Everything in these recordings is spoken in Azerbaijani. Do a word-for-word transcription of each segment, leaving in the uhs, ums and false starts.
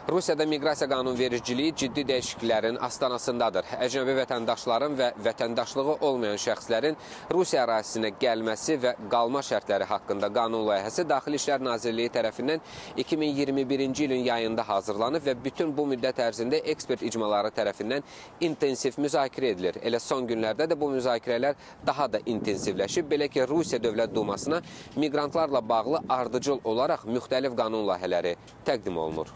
Rusiyada miqrasiya qanunvericiliyi ciddi dəyişikliklərin astanasındadır. Əcnəbi vətəndaşların və vətəndaşlığı olmayan şəxslərin Rusiya ərazisinə gəlməsi və qalma şərtləri haqqında qanun layihəsi Daxili İşlər Nazirliyi tərəfindən iki min iyirmi birinci ilin yayında hazırlanıb və bütün bu müddət ərzində ekspert icmaları tərəfindən intensiv müzakirə edilir. Elə son günlərdə də bu müzakirələr daha da intensivləşib. Belə ki, Rusiya Dövlət Dumasına miqrantlarla bağlı ardıcıl olaraq müxtəlif qanun layihələri təqdim olunur.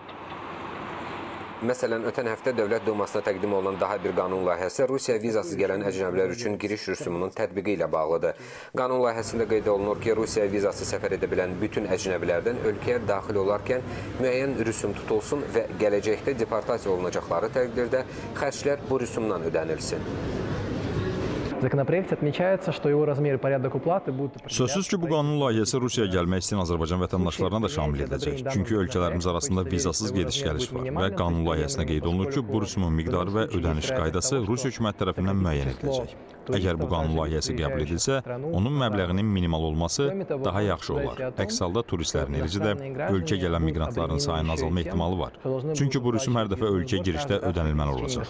Məsələn, ötən həftə Dövlət Dumasına təqdim olunan daha bir qanun layihəsi Rusiya vizasız gələn əcnəbilər üçün giriş rüsumunun tətbiqi ilə bağlıdır. Qanun layihəsində qeyd olunur ki, Rusiya vizası səfər edə bilən bütün əcnəbilərdən ölkəyə daxil olarkən müəyyən rüsum tutulsun və gələcəkdə deportasiya olunacaqları təqdirdə xərclər bu rüsumdan ödənilsin. В законопроекте отмечается, что его размер и порядок уплаты будут... Sözsüz ki, bu qanun layihəsi Rusiyaya gəlmək istəyən Azərbaycan vətəndaşlarına da şamil edəcək. Çünki ölkələrimiz arasında vizasız gediş-gəliş var və qanun layihəsində qeyd olunur ki, bu rüsumun miqdarı və ödəniş qaydası Rusiya hökuməti tərəfindən müəyyən ediləcək. Əgər bu qanun layihəsi qəbul edilsə, onun məbləğinin minimal olması daha yaxşı olar. Əks halda turistlərin, eləcə də ölkə gələn miqrantların sayının azalma ehtimalı var. Çünki bu rüsum hər dəfə ölkəyə girişdə ödənilməli olacaq.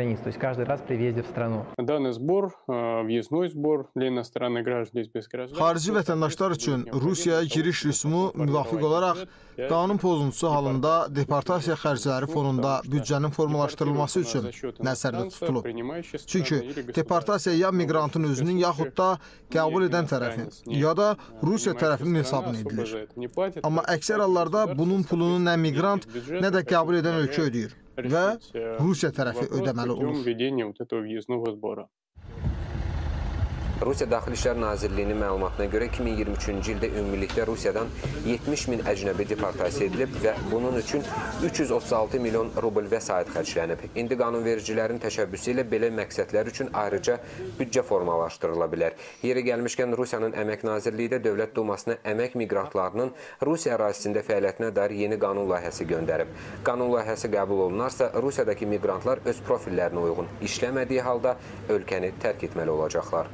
Xarici vətəndaşlar üçün Rusiyaya giriş rüsumu müvafiq olaraq qanun pozuntusu halında deportasiya xərcləri fonunda büdcənin formalaşdırılması üçün nəzərdə tutulub. Çünki deportasiya ya miqrantın özünün yaxud da qəbul edən tərəfin, ya da Rusiya tərəfinin hesabına edilir. Amma əksər hallarda bunun pulunu nə miqrant, nə də qəbul edən ölkə ödəyir və Rusiya tərəfi ödəməli olur. Rusiya Daxili İşlər Nazirliyinin məlumatına görə iki min iyirmi üçüncü ildə ümumilikdə Rusiyadan yetmiş min əcnəbi deportasiya edilib və bunun üçün üç yüz otuz altı milyon rubl vəsait xərclənib. İndi qanunvericilərin təşəbbüsü ilə belə məqsədlər üçün ayrıca büdcə formalaşdırıla bilər. Yeri gəlmişkən Rusiyanın Əmək Nazirliyi də Dövlət Dumasına əmək miqrantlarının Rusiya ərazisində fəaliyyətinə dair yeni qanun layihəsi göndərib. Qanun layihəsi qəbul olunarsa, Rusiyadakı miqrantlar öz profillərinə uyğun işləmədiyi halda ölkəni tərk etməli olacaqlar.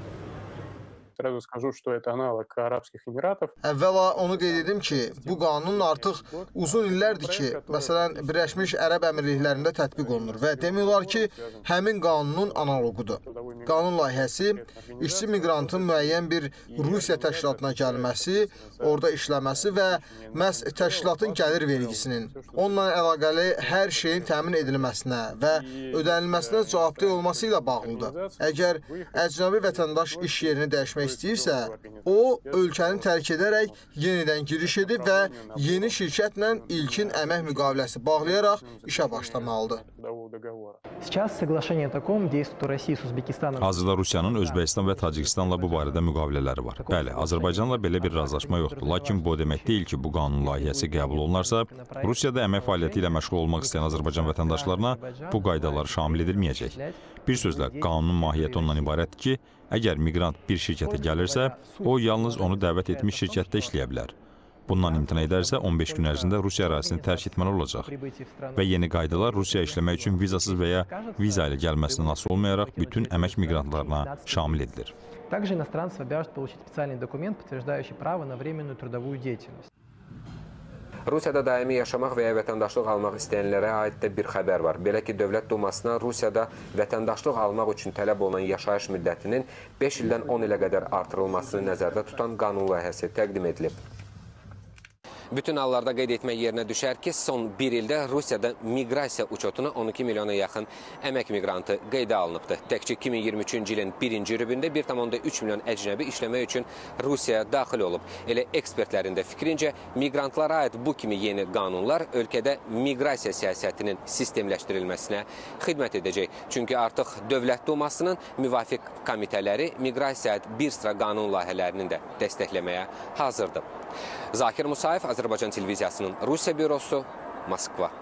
Əvvəla onu qeyd edim ki, bu qanun artıq uzun illərdir ki, məsələn, Birləşmiş Ərəb Əmirliklərində tətbiq olunur və demək olar ki, həmin qanunun analogudur. Qanun layihəsi işçi miqrantın müəyyən bir Rusiya təşkilatına gəlməsi, orada işləməsi və məhz təşkilatın gəlir vergisinin, onunla əlaqəli hər şeyin təmin edilməsinə və ödənilməsinə cavabdeh olması ilə bağlıdır. Əgər əcnəbi vətəndaş iş yerini dəyişmək istəyirsə, o, ölkəni tərk edərək yenidən giriş edib və yeni şirkətlə ilkin əmək müqaviləsi bağlayaraq işə başlamalıdır. Hazırda Rusiyanın Özbəkistan və Tacikistanla bu barədə müqavilələri var. Bəli, Azərbaycanla belə bir razılaşma yoxdur. Lakin bu demək deyil ki, bu qanun layihəsi qəbul olunarsa, Rusiyada əmək fəaliyyəti ilə məşğul olmaq istəyən Azərbaycan vətəndaşlarına bu qaydalar şamil edilməyəcək. Bir sözlə, qanunun mahiyyəti ondan ibarətdir ki, əgər miqrant bir şirkətə gəlirsə, o yalnız onu dəvət etmiş şirkətdə işləyə bilər. Bundan imtina edərsə, on beş gün ərzində Rusiya ərazisini tərk etməli olacaq. Və yeni qaydalar Rusiyaya işləmək üçün vizasız və ya viza ilə gəlməsindən asılı olmayaraq bütün əmək miqrantlarına şamil edilir. Также иностранцы обязаны получить специальный документ, подтверждающий право на временную трудовую деятельность. Rusiyada daimi yaşamaq və ya vətəndaşlıq almaq istəyənlərə aid də bir xəbər var. Belə ki, Dövlət Dumasına Rusiyada vətəndaşlıq almaq üçün tələb olunan yaşayış müddətinin beş ildən on ilə qədər artırılmasını nəzərdə tutan qanun layihəsi təqdim edilib. Bütün hallarda qeyd etmək yerinə düşər ki, son bir ildə Rusiyada miqrasiya uçotuna on iki milyona yaxın əmək miqrantı qeydə alınıbdır. Təkcə iki min iyirmi üçüncü ilin birinci rübündə bir tam onda üç milyon əcnəbi işləmək üçün Rusiyaya daxil olub. Elə ekspertlərin də fikrincə, miqrantlara aid bu kimi yeni qanunlar ölkədə miqrasiya siyasətinin sistemləşdirilməsinə xidmət edəcək. Çünki artıq Dövlət Dumasının müvafiq komitələri miqrasiya aid bir sıra qanun layihələrini də dəstəkləməyə hazırdır. Zakir Musayev, Azərbaycan Televiziyasının Rusiya bürosu, Moskva.